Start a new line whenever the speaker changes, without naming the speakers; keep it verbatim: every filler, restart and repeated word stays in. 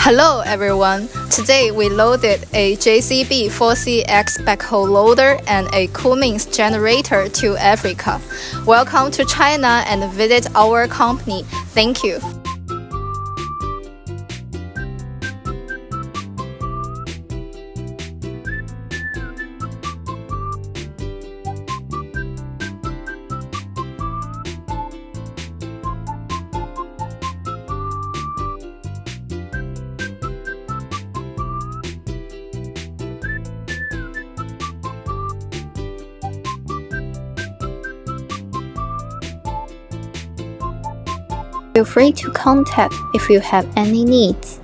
Hello everyone! Today we loaded a J C B four C X backhoe loader and a Cummins generator to Africa. Welcome to China and visit our company. Thank you.
Feel free to contact if you have any needs.